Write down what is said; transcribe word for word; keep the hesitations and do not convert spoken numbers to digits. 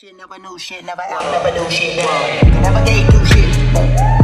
Shit, never knew shit, never, never do shit, never, never gave do shit.